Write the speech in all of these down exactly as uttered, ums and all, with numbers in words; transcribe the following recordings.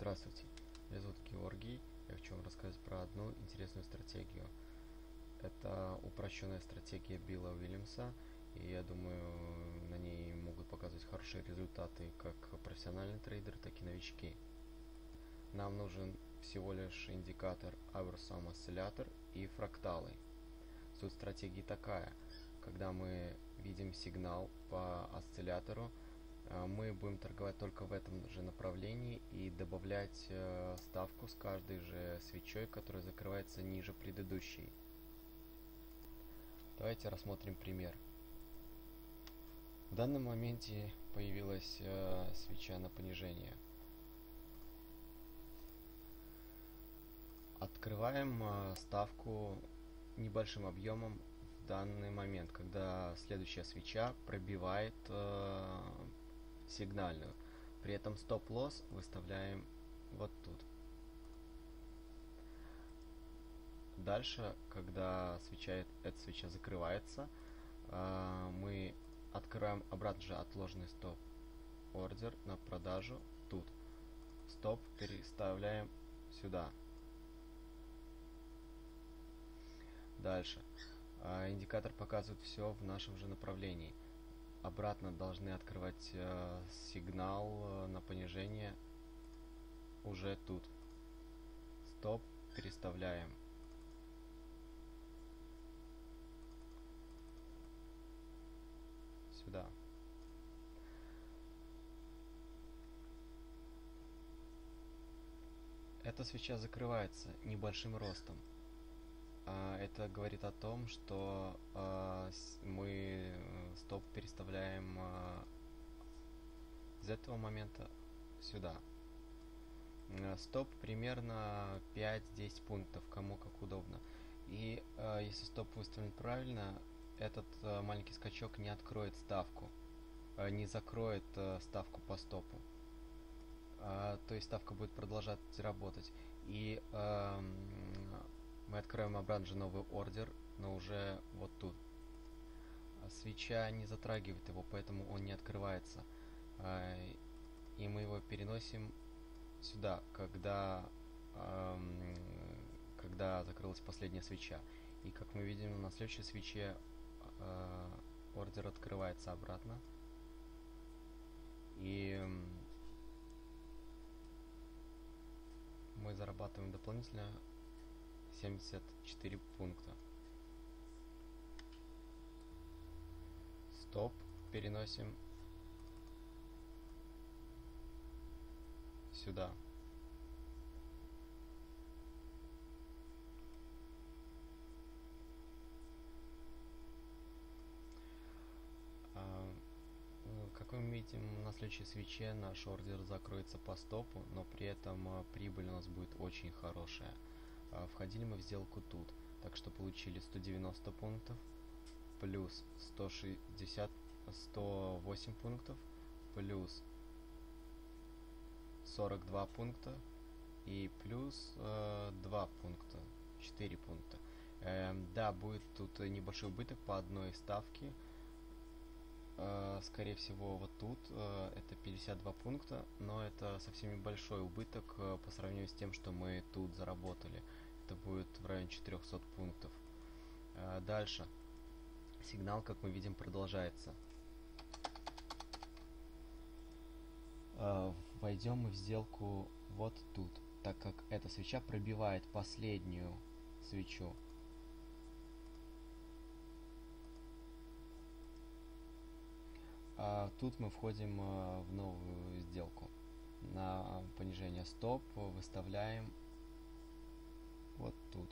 Здравствуйте, меня зовут Георгий. Я хочу вам рассказать про одну интересную стратегию. Это упрощенная стратегия Билла Уильямса, и я думаю, на ней могут показывать хорошие результаты как профессиональные трейдеры, так и новички. Нам нужен всего лишь индикатор Hour Sum Oscillator и фракталы. Суть стратегии такая: когда мы видим сигнал по осциллятору, мы будем торговать только в этом же направлении и добавлять э, ставку с каждой же свечой, которая закрывается ниже предыдущей. Давайте рассмотрим пример. В данном моменте появилась э, свеча на понижение. Открываем э, ставку небольшим объемом в данный момент, когда следующая свеча пробивает э, сигнальную. При этом стоп-лосс выставляем вот тут. Дальше, когда свеча, эта свеча закрывается, мы открываем обратно же отложенный стоп-ордер на продажу тут. Стоп переставляем сюда. Дальше. Индикатор показывает все в нашем же направлении. Обратно должны открывать э, сигнал э, на понижение уже тут. Стоп переставляем. Сюда. Эта свеча закрывается небольшим ростом. А, это говорит о том, что а, с, мы стоп переставляем а, из этого момента сюда. Стоп примерно пять-десять пунктов, кому как удобно. И э, если стоп выставлен правильно, этот э, маленький скачок не откроет ставку, э, не закроет э, ставку по стопу. Э, то есть ставка будет продолжать работать. И э, мы откроем обратно же новый ордер, но уже вот тут. Свеча не затрагивает его, поэтому он не открывается. Э, и мы его переносим сюда, когда, эм, когда закрылась последняя свеча. И как мы видим, на следующей свече э, ордер открывается обратно. И э, мы зарабатываем дополнительно семьдесят четыре пункта. Стоп переносим сюда. А, как мы видим, на следующей свече наш ордер закроется по стопу, но при этом а, прибыль у нас будет очень хорошая. А, входили мы в сделку тут, так что получили сто девяносто пунктов, плюс сто шестьдесят, сто восемь пунктов, плюс сорок два пункта и плюс э, два пункта, четыре пункта. Э, да, будет тут небольшой убыток по одной ставке. Э, скорее всего, вот тут э, это пятьдесят два пункта, но это совсем небольшой убыток э, по сравнению с тем, что мы тут заработали. Это будет в районе четырехсот пунктов. Э, дальше. Сигнал, как мы видим, продолжается. Войдем мы в сделку вот тут, так как эта свеча пробивает последнюю свечу. А тут мы входим в новую сделку. На понижение стоп выставляем вот тут.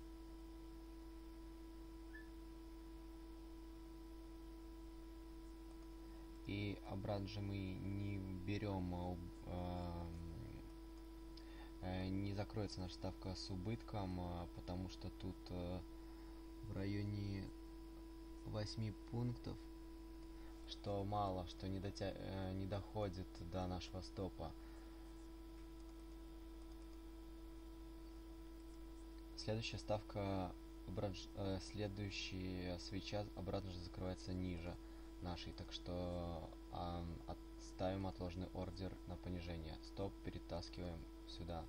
И обратно же мы не берем, э, не закроется наша ставка с убытком, потому что тут э, в районе восьми пунктов, что мало, что не, дотя... э, не доходит до нашего стопа. Следующая ставка, э, следующая свеча обратно же закрывается ниже нашей, так что э, ставим отложенный ордер на понижение. Стоп перетаскиваем сюда.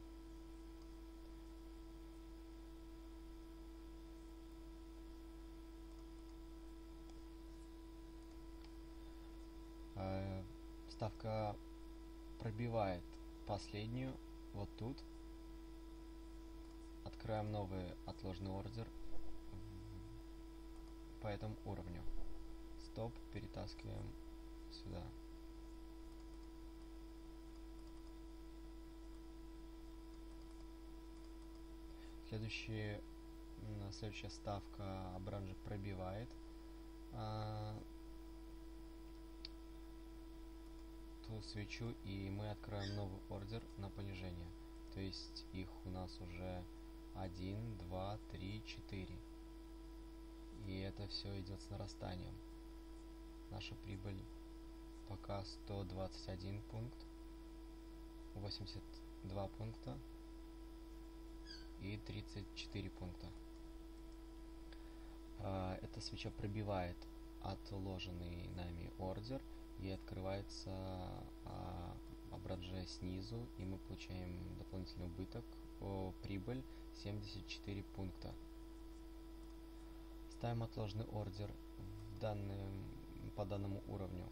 Э, ставка пробивает последнюю вот тут. Открываем новый отложенный ордер по этому уровню. Стоп, перетаскиваем сюда. Следующий, следующая ставка Абранжи пробивает а, ту свечу, и мы откроем новый ордер на понижение. То есть их у нас уже один, два, три, четыре. И это все идет с нарастанием. Наша прибыль пока сто двадцать один пункт, восемьдесят два пункта и тридцать четыре пункта. Эта свеча пробивает отложенный нами ордер и открывается Абранжи снизу, и мы получаем дополнительный убыток, о, прибыль семьдесят четыре пункта. Ставим отложенный ордер в данном, по данному уровню.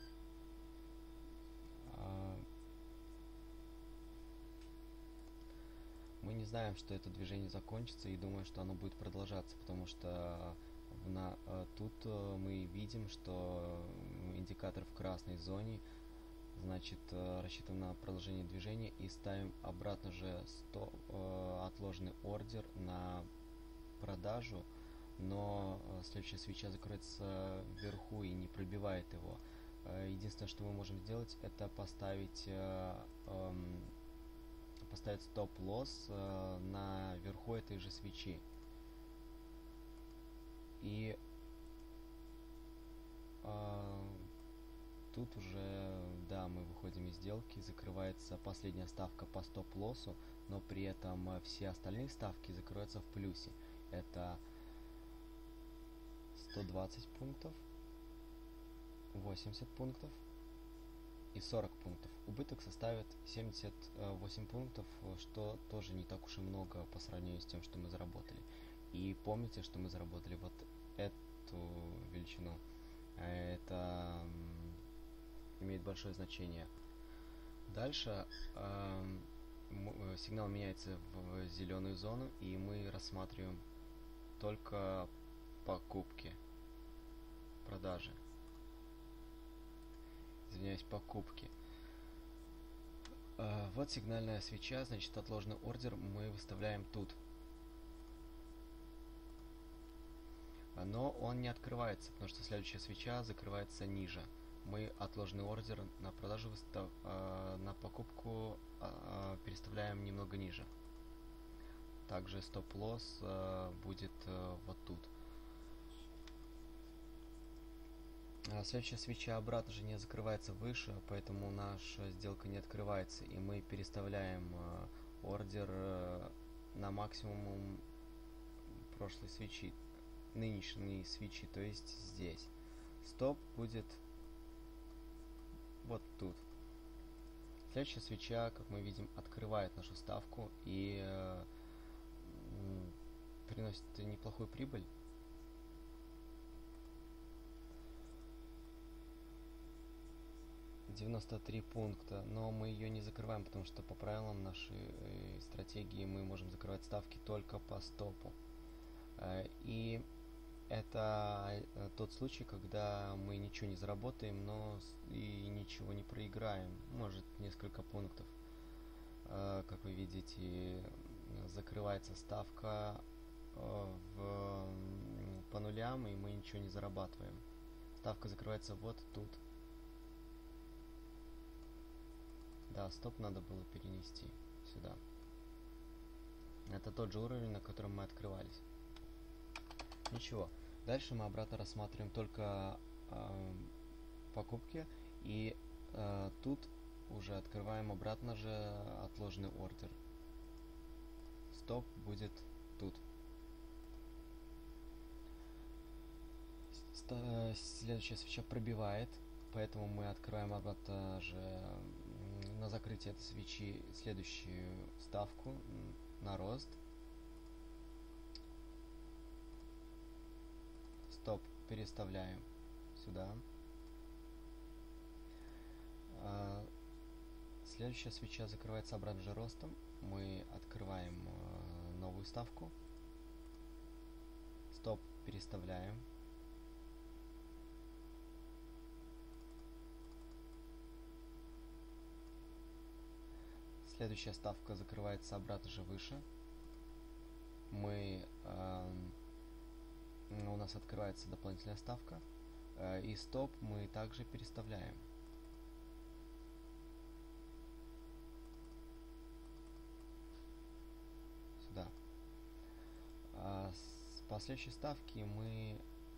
Мы не знаем, что это движение закончится, и думаю, что оно будет продолжаться, потому что на, тут мы видим, что индикатор в красной зоне, значит, рассчитываем на продолжение движения и ставим обратно же сто, отложенный ордер на продажу, но следующая свеча закроется вверху и не пробивает его. Единственное, что мы можем сделать, это поставить поставить стоп-лосс на верху этой же свечи. И э, тут уже, да, мы выходим из сделки, закрывается последняя ставка по стоп-лоссу, но при этом все остальные ставки закроются в плюсе. Это сто двадцать пунктов, восемьдесят пунктов и сорок пунктов. Убыток составит семьдесят восемь пунктов, что тоже не так уж и много по сравнению с тем, что мы заработали. И помните, что мы заработали вот эту величину. Это имеет большое значение. Дальше э, сигнал меняется в зеленую зону, и мы рассматриваем только покупки, продажи. Извиняюсь, покупки. Э, вот сигнальная свеча, значит, отложенный ордер мы выставляем тут. Но он не открывается, потому что следующая свеча закрывается ниже. Мы отложенный ордер на продажу выстав... э, на покупку э, переставляем немного ниже. Также стоп-лосс э, будет э, вот тут. Следующая свеча обратно же не закрывается выше, поэтому наша сделка не открывается, и мы переставляем э, ордер э, на максимум прошлой свечи, нынешней свечи, то есть здесь. Стоп будет вот тут. Следующая свеча, как мы видим, открывает нашу ставку и э, приносит неплохую прибыль. девяносто три пункта, но мы ее не закрываем, потому что по правилам нашей стратегии мы можем закрывать ставки только по стопу. И это тот случай, когда мы ничего не заработаем, но и ничего не проиграем. Может, несколько пунктов. Как вы видите, закрывается ставка в, по нулям, и мы ничего не зарабатываем. Ставка закрывается вот тут. Да, стоп надо было перенести сюда. Это тот же уровень, на котором мы открывались. Ничего. Дальше мы обратно рассматриваем только э, покупки. И э, тут уже открываем обратно же отложенный ордер. Стоп будет тут. Следующая свеча пробивает. Поэтому мы открываем обратно же на закрытие этой свечи следующую ставку на рост. Стоп переставляем сюда. А, следующая свеча закрывается обратно же ростом. Мы открываем а, новую ставку. Стоп переставляем. Следующая ставка закрывается обратно же выше. Мы э, у нас открывается дополнительная ставка. Э, и стоп мы также переставляем. Сюда. А с последующей ставки мы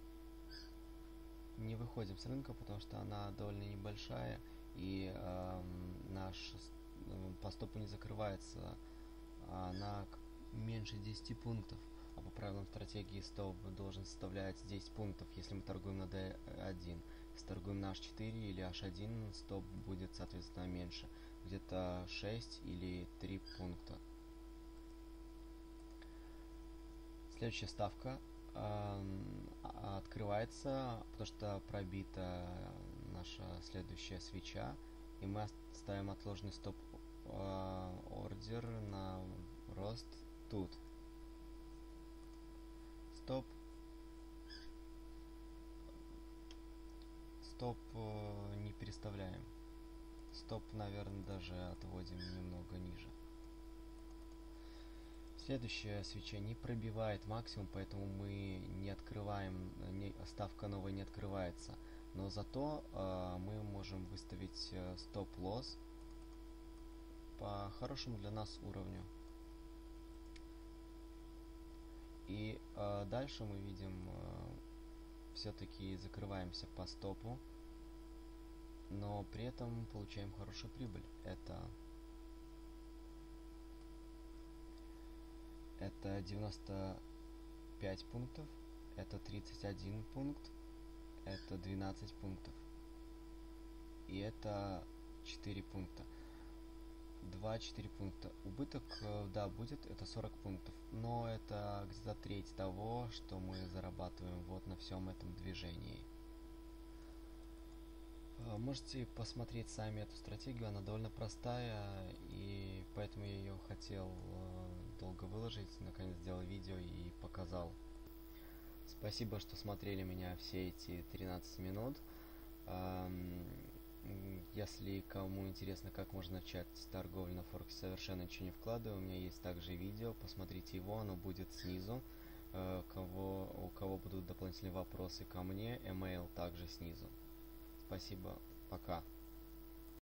не выходим с рынка, потому что она довольно небольшая, и э, наш по стопу не закрывается, она меньше десяти пунктов, а по правилам стратегии стоп должен составлять десять пунктов, если мы торгуем на дэ один. Если торгуем на аш четыре или аш один, стоп будет соответственно меньше, где-то шесть или три пункта. Следующая ставка э, открывается, потому что пробита наша следующая свеча, и мы ставим отложенный стоп э, ордер на рост тут. Стоп. Стоп э, не переставляем. Стоп, наверное, даже отводим немного ниже. Следующая свеча не пробивает максимум, поэтому мы не открываем, не, ставка новая не открывается. Но зато э, мы можем выставить э, стоп-лосс по хорошему для нас уровню. И э, дальше мы видим, э, все-таки закрываемся по стопу, но при этом получаем хорошую прибыль. Это, это девяносто пять пунктов, это тридцать один пункт, это двенадцать пунктов. И это четыре пункта. два-четыре пункта. Убыток, да, будет, это сорок пунктов. Но это где-то треть того, что мы зарабатываем вот на всем этом движении. Можете посмотреть сами эту стратегию, она довольно простая, и поэтому я ее хотел долго выложить, наконец сделал видео и показал. Спасибо, что смотрели меня все эти тринадцать минут. Если кому интересно, как можно начать торговлю на Форексе, совершенно ничего не вкладываю, у меня есть также видео, посмотрите его, оно будет снизу. Кого, у кого будут дополнительные вопросы ко мне, email также снизу. Спасибо, пока.